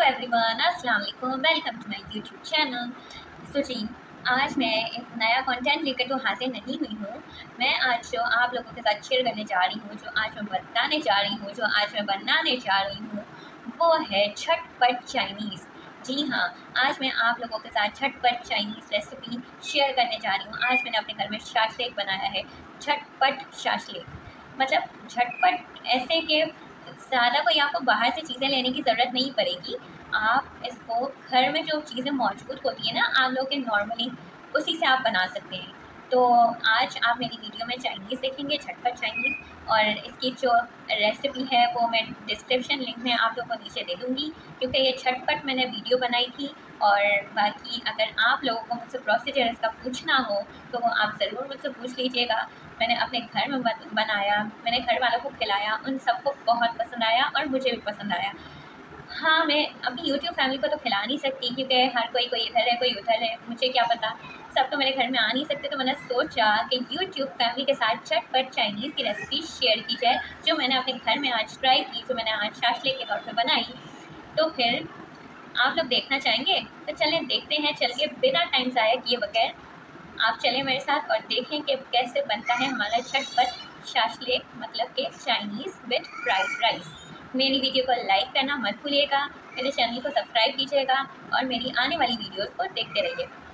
Everyone, अस्सलाम वालेकुम, welcome to my YouTube channel. So जी, आज मैं एक नया कंटेंट लेकर तो हाजिर नहीं हुई हूँ। मैं आज जो आप लोगों के साथ शेयर करने जा रही हूँ, जो आज मैं बताने जा रही हूँ, जो आज मैं बनाने जा रही हूँ, वो है झटपट चाइनीज़। जी हाँ, आज मैं आप लोगों के साथ झटपट चाइनीज़ रेसिपी शेयर करने जा रही हूँ। आज मैंने अपने घर में शाशलेक बनाया है, झटपट शाशलेक। मतलब झटपट ऐसे कि ज़्यादा कोई आपको बाहर से चीज़ें लेने की ज़रूरत नहीं पड़ेगी। आप इसको घर में जो चीज़ें मौजूद होती हैं ना आप लोग के नॉर्मली, उसी से आप बना सकते हैं। तो आज आप मेरी वीडियो में चाइनीज़ देखेंगे, झटपट चाइनीज़, और इसकी जो रेसिपी है वो मैं डिस्क्रिप्शन लिंक में आप लोगों को नीचे दे दूँगी, क्योंकि ये झटपट मैंने वीडियो बनाई थी। और बाकी अगर आप लोगों को मुझसे प्रोसीजर इसका पूछना हो तो वो आप ज़रूर मुझसे पूछ लीजिएगा। मैंने अपने घर में बनाया, मैंने घर वालों को खिलाया, उन सबको बहुत पसंद आया और मुझे भी पसंद आया। हाँ, मैं अपनी यूट्यूब फैमिली को तो खिला नहीं सकती, क्योंकि हर कोई इधर है, कोई उधर है, मुझे क्या पता, सब तो मेरे घर में आ नहीं सकते। तो मैंने सोचा कि यूट्यूब फैमिली के साथ झटपट चाइनीज़ की रेसिपी शेयर की जाए, जो मैंने अपने घर में आज ट्राई की, जो मैंने आज शाशलेक के तौर पर बनाई। तो फिर आप लोग देखना चाहेंगे तो चलें देखते हैं। चलिए बिना टाइम ज़ाया किए बगैर आप चलें मेरे साथ और देखें कि कैसे बनता है हमारा झटपट शाशलेक, मतलब कि चाइनीज़ विद फ्राइड राइस। मेरी वीडियो को लाइक करना मत भूलिएगा, मेरे चैनल को सब्सक्राइब कीजिएगा और मेरी आने वाली वीडियोस को देखते रहिए।